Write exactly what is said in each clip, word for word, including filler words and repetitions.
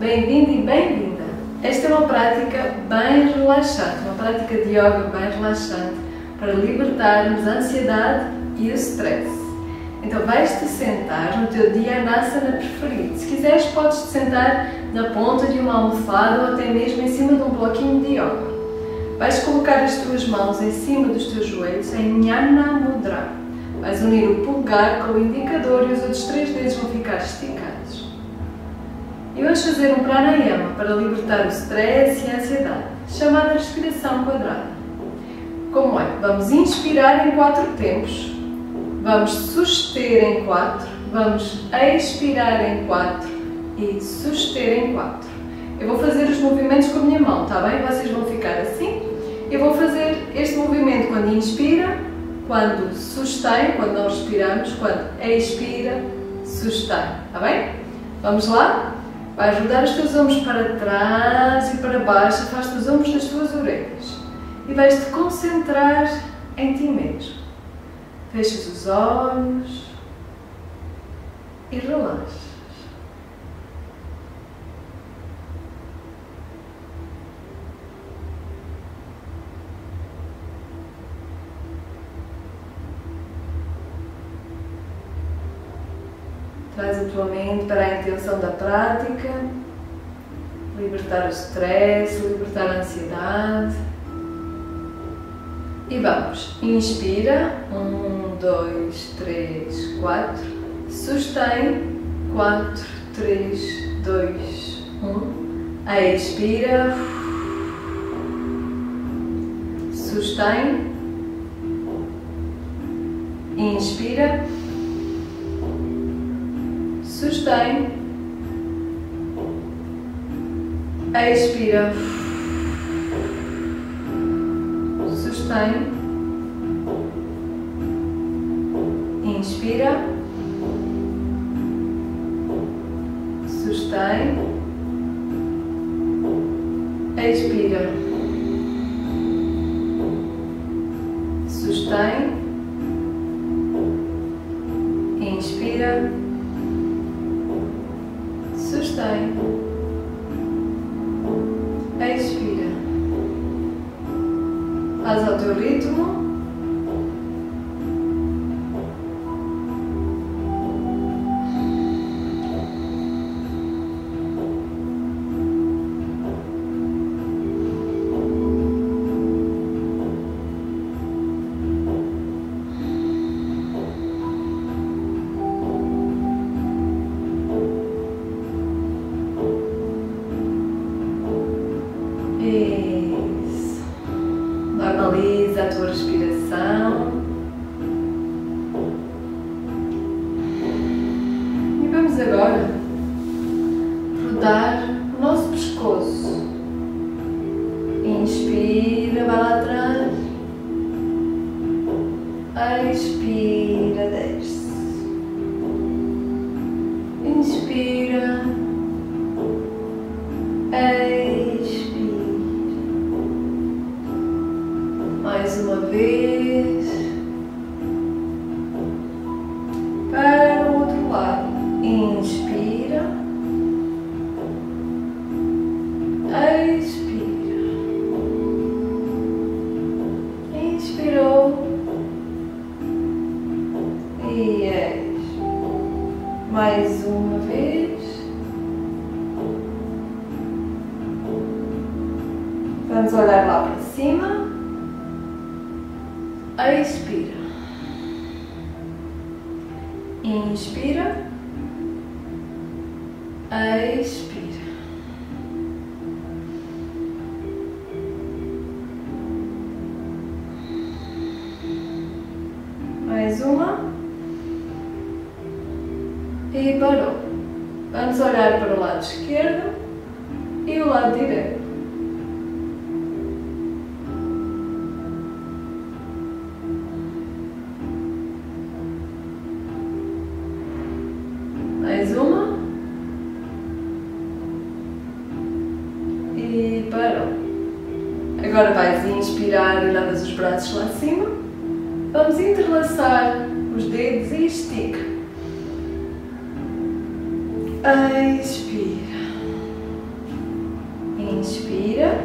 Bem-vindo e bem-vinda! Esta é uma prática bem relaxante, uma prática de yoga bem relaxante para libertarmos a ansiedade e o stress. Então vais-te sentar no teu Dhyana preferido. Se quiseres podes-te sentar na ponta de uma almofada ou até mesmo em cima de um bloquinho de yoga. Vais colocar as tuas mãos em cima dos teus joelhos em Jnana Mudra. Vais unir o polegar com o indicador e os outros três dedos vão ficar esticados. E vamos fazer um pranayama para libertar o stress e a ansiedade, chamada respiração quadrada. Como é? Vamos inspirar em quatro tempos, vamos suster em quatro, vamos expirar em quatro e suster em quatro. Eu vou fazer os movimentos com a minha mão, está bem? Vocês vão ficar assim. Eu vou fazer este movimento quando inspira, quando sustém, quando não respiramos, quando expira, sustém, está bem? Vamos lá? Vais rodar os teus ombros para trás e para baixo, afasta os ombros das tuas orelhas e vais-te concentrar em ti mesmo. Fechas os olhos e relaxas. Traz a tua mente para a intenção da prática, libertar o stress, libertar a ansiedade. E vamos, inspira, um, dois, três, quatro, sustém, quatro, três, dois, um, expira, sustém, inspira, sustém, expira, sustém, inspira, sustém, expira, sustém, inspira, sustém, expira. Faz ao teu ritmo. Isso. Normaliza a tua respiração. E vamos agora rodar o nosso pescoço. Inspira, vai lá atrás. Expira, desce. Inspira. Expira. Mais uma vez. Para o outro lado. Inspira. Expira. Inspirou. E expira. Mais uma vez. Vamos olhar lá para cima. Expira. Inspira. Expira. Mais uma. E parou. Vamos olhar para o lado esquerdo e o lado direito. Mais uma. E parou. Agora vais inspirar e levas os braços lá acima. Vamos entrelaçar os dedos e estica. Expira. Inspira.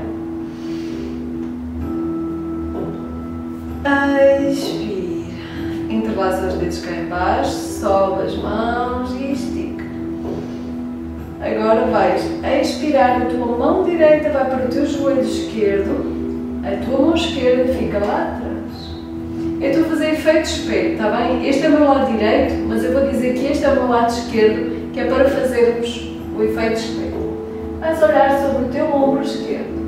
Expira. Entrelaça os dedos cá em baixo, sobe as mãos e estica. Agora vais expirar, a tua mão direita vai para o teu joelho esquerdo, a tua mão esquerda fica lá atrás. Eu estou a fazer efeito espelho, está bem? Este é o meu lado direito, mas eu vou dizer que este é o meu lado esquerdo, que é para fazermos o efeito espelho. Vais olhar sobre o teu ombro esquerdo.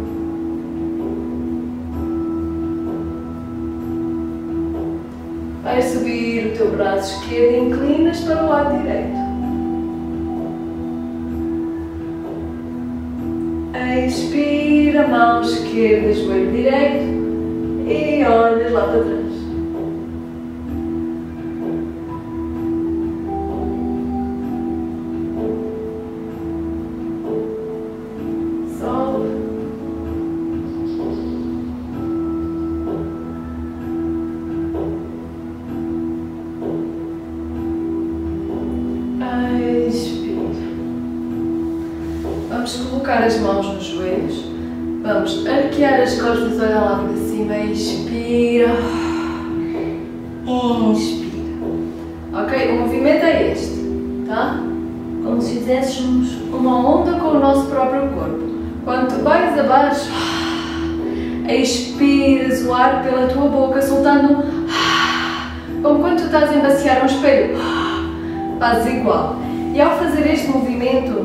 Vais subir o teu braço esquerdo e inclinas para o lado direito. Expira, mão esquerda, joelho direito e olhas lá para trás. Sobe. Vamos colocar as mãos nos joelhos, vamos arquear as costas, olhar lá para cima, expira, inspira. Ok? O movimento é este, tá? Como se fizéssemos uma onda com o nosso próprio corpo. Quando tu vais abaixo, expiras o ar pela tua boca, soltando, como quando tu estás a embaciar um espelho, fazes igual. E ao fazer este movimento,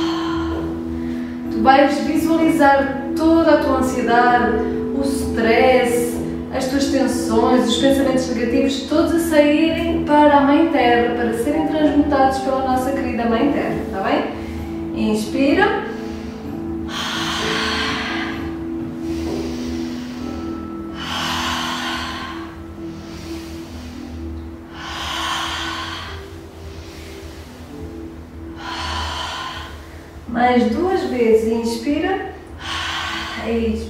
tu vais visualizar toda a tua ansiedade, o stress, as tuas tensões, os pensamentos negativos, todos a saírem para a Mãe Terra, para serem transmutados pela nossa querida Mãe Terra, está bem? Inspira. Mais duas vezes, inspira, expira.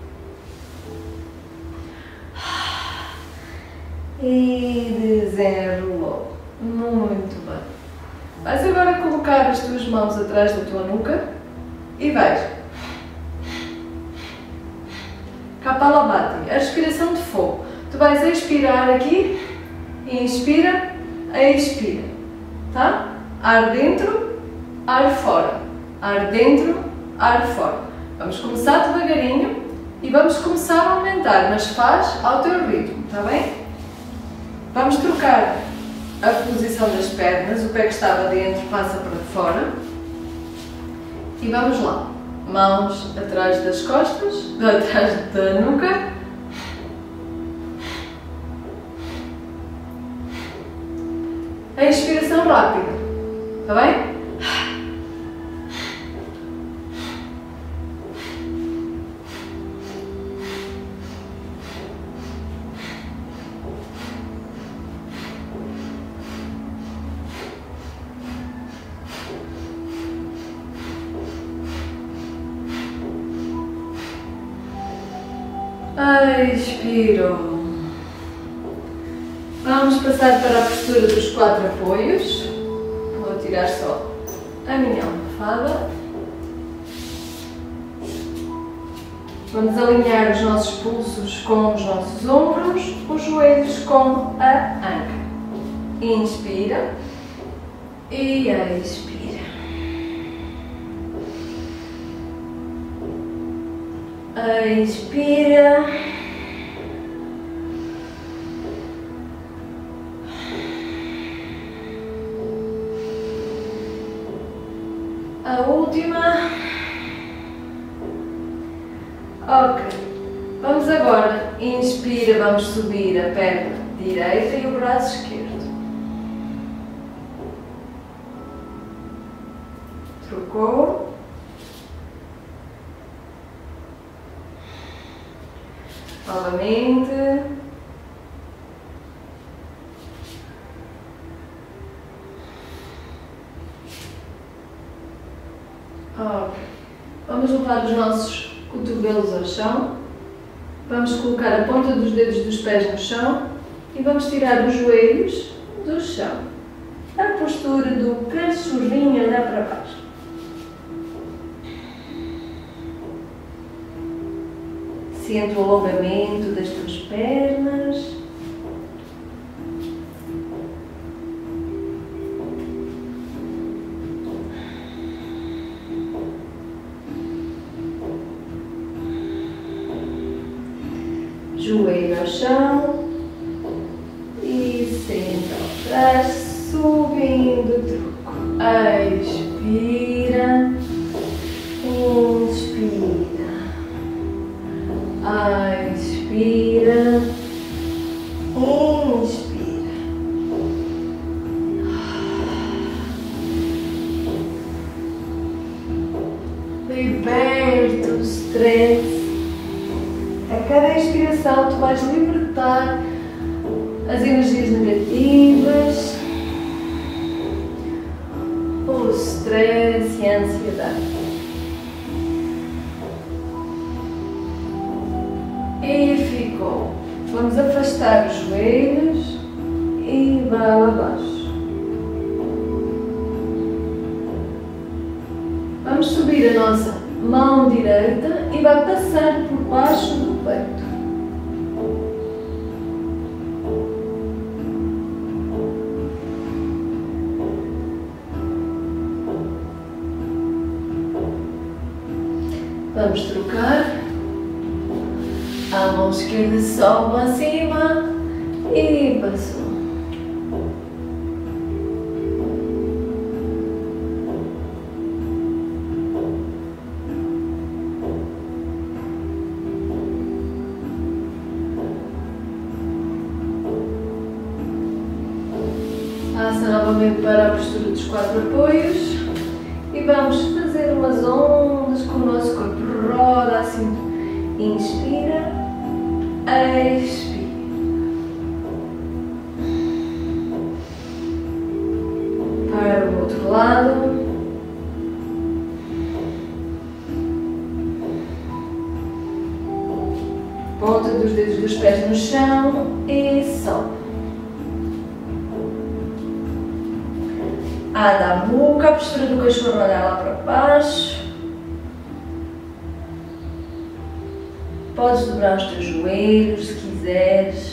E desenrolou. Muito bem. Vais agora colocar as tuas mãos atrás da tua nuca e vais. Kapalabhati, a respiração de fogo. Tu vais expirar aqui, inspira, expira. Tá? Ar dentro, ar fora. Ar dentro, ar fora. Vamos começar devagarinho e vamos começar a aumentar, mas faz ao teu ritmo, está bem? Vamos trocar a posição das pernas, o pé que estava dentro passa para fora. E vamos lá. Mãos atrás das costas, atrás da nuca. A expiração rápida, está bem? Expiro. Vamos passar para a postura dos quatro apoios. Vou tirar só a minha almofada. Vamos alinhar os nossos pulsos com os nossos ombros, os joelhos com a anca. Inspira e expira. Expira. A última. Ok. Vamos agora. Inspira, vamos subir a perna direita e o braço esquerdo. Trocou. Novamente. Ok. Vamos levar os nossos cotovelos ao chão. Vamos colocar a ponta dos dedos dos pés no chão e vamos tirar os joelhos do chão. A postura do cachorrinho olhar para baixo. sente o alongamento das tuas pernas. Joelho ao chão e senta atrás, subindo o tronco. Expira, inspira, expira, inspira. Liberta o stress. A cada inspiração tu vais libertar as energias negativas, o stress e a ansiedade. E ficou. Vamos afastar os joelhos e vai abaixo. Vamos subir a nossa mão direita e vai passar por baixo do peito. Vamos trocar. A mão esquerda sobe acima e passou. Passa novamente para a postura dos quatro apoios e vamos fazer umas ondas com o nosso corpo. Roda assim, inspira, expira. Para o outro lado. Ponta dos dedos dos pés no chão e sobe. Adho Mukha, a postura do cachorro, olhar lá para baixo. Podes dobrar os teus joelhos se quiseres.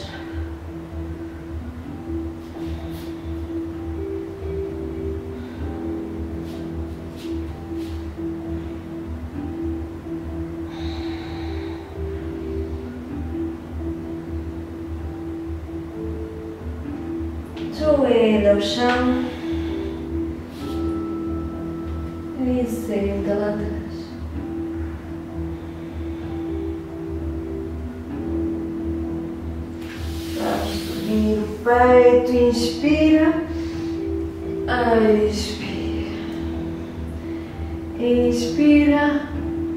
Joelho ao chão. E senta lá atrás. Vamos subir o peito, inspira, expira, inspira,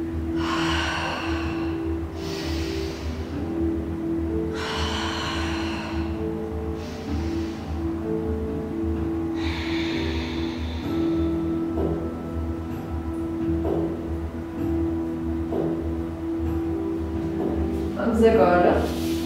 vamos agora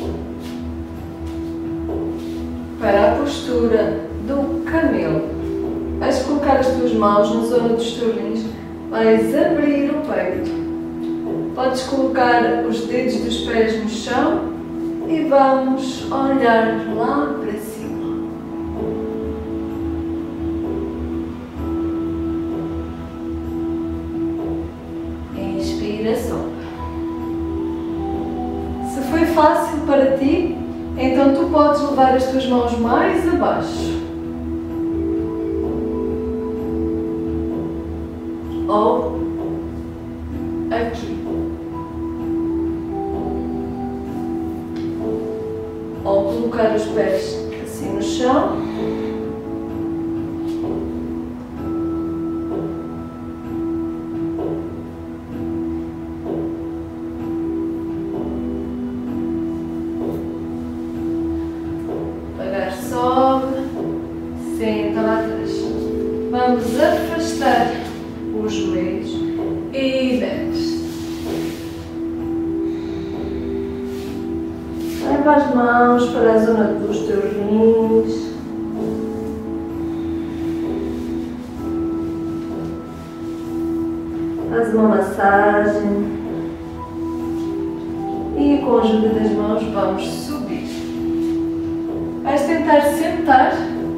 para a postura do camelo. Vais colocar as tuas mãos na zona dos tornilhos, vais abrir o peito. Podes colocar os dedos dos pés no chão e vamos olhar lá para cima. Inspira, solta. Se foi fácil para ti, então tu podes levar as tuas mãos mais abaixo. Ou aqui. Ou colocar os pés assim no chão. Senta lá atrás. Vamos afastar os joelhos e desce. Leva as mãos para a zona dos teus rins. Faz uma massagem. e com a ajuda das mãos vamos subir. Vais tentar sentar,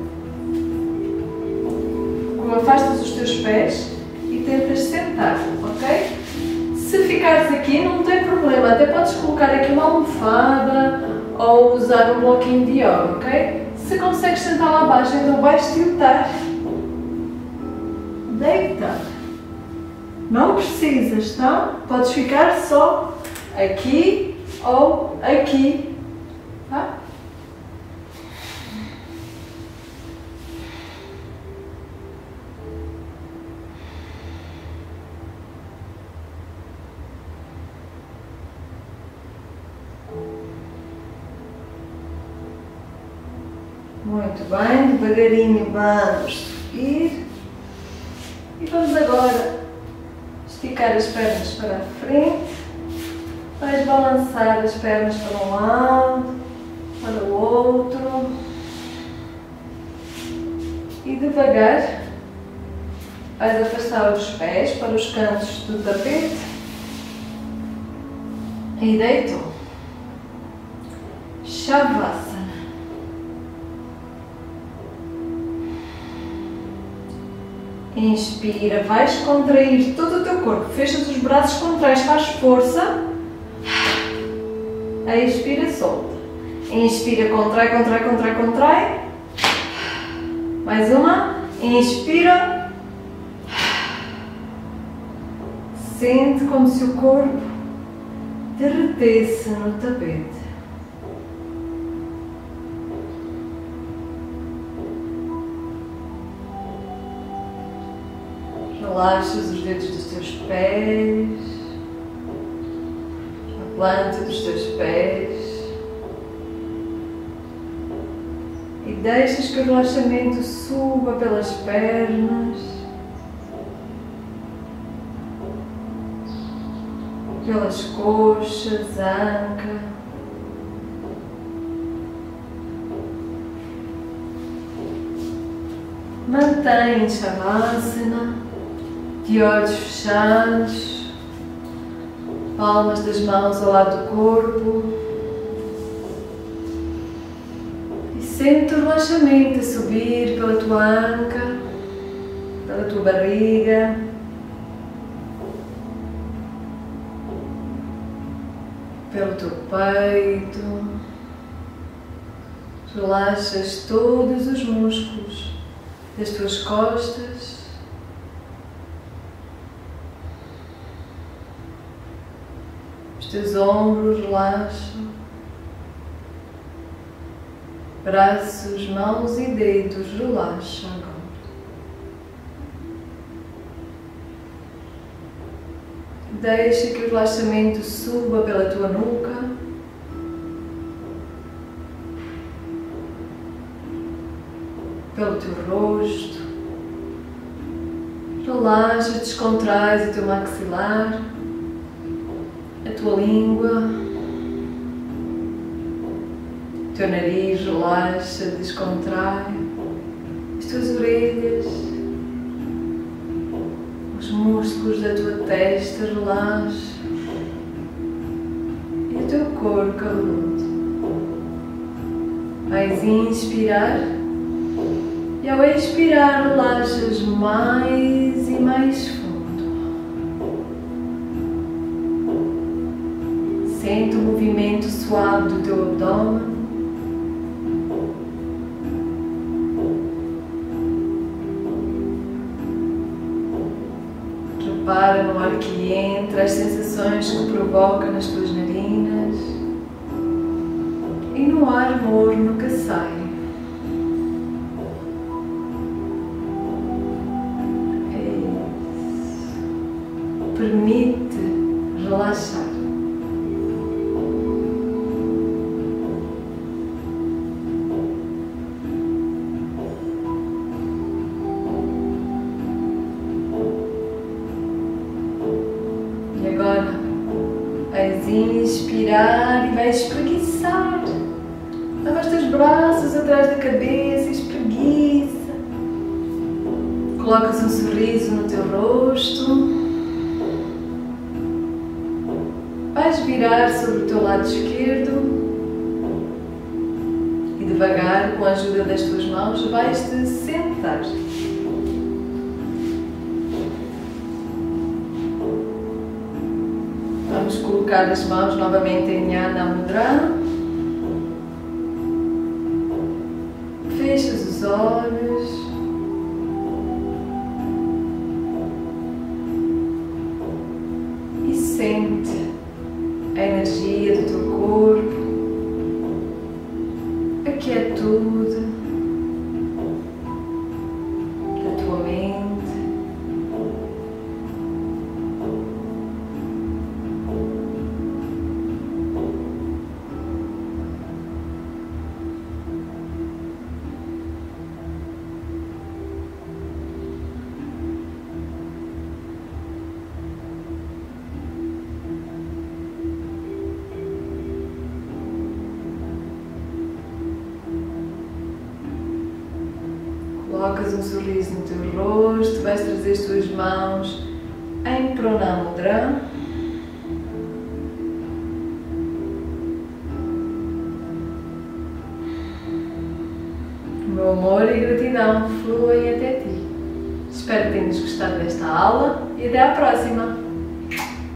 afastas os teus pés e tentas sentar, ok? Se ficares aqui não tem problema, até podes colocar aqui uma almofada ou usar um bloquinho de yoga, ok? Se consegues sentar lá abaixo, então vais tiltar, deitar. Não precisas, tá? Podes ficar só aqui ou aqui, tá? Muito bem, devagarinho vamos subir e vamos agora esticar as pernas para a frente, vais balançar as pernas para um lado, para o outro e devagar vais afastar os pés para os cantos do tapete e deitou. Shavasana. Inspira, vais contrair todo o teu corpo, fechas os braços, contrais, faz força. Expira, solta. Inspira, contrai, contrai, contrai, contrai. Mais uma. Inspira. Sente como se o corpo derretesse no tapete. Relaxas os dedos dos teus pés, a planta dos teus pés e deixas que o relaxamento suba pelas pernas, pelas coxas, anca. Mantém Shavasana. De olhos fechados, palmas das mãos ao lado do corpo e sente o relaxamento a subir pela tua anca, pela tua barriga, pelo teu peito. Relaxas todos os músculos das tuas costas. Os teus ombros relaxam, braços, mãos e dedos relaxam agora. Deixa que o relaxamento suba pela tua nuca, pelo teu rosto. Relaxa, descontrai o teu maxilar, a tua língua, o teu nariz relaxa, descontrai, as tuas orelhas, os músculos da tua testa relaxam e o teu couro cabeludo. Vais inspirar e ao expirar relaxas mais e mais fundo. Sente o movimento suave do teu abdômen. Repara no ar que entra, as sensações que provoca nas tuas narinas e no ar morno que sai. É isso. Permite relaxar. Inspirar e vais espreguiçar. Leva os teus braços atrás da cabeça e espreguiça. Colocas um sorriso no teu rosto. vais virar sobre o teu lado esquerdo e devagar, com a ajuda das tuas mãos, vais-te sentar. Vamos colocar as mãos novamente em Jnana Mudra. Fechas os olhos. E sente a energia do teu corpo, a quietude da tua mente. Colocas um sorriso no teu rosto, vais trazer as tuas mãos em Pranamudra. O meu amor e gratidão fluem até ti. Espero que tenhas gostado desta aula e até à próxima!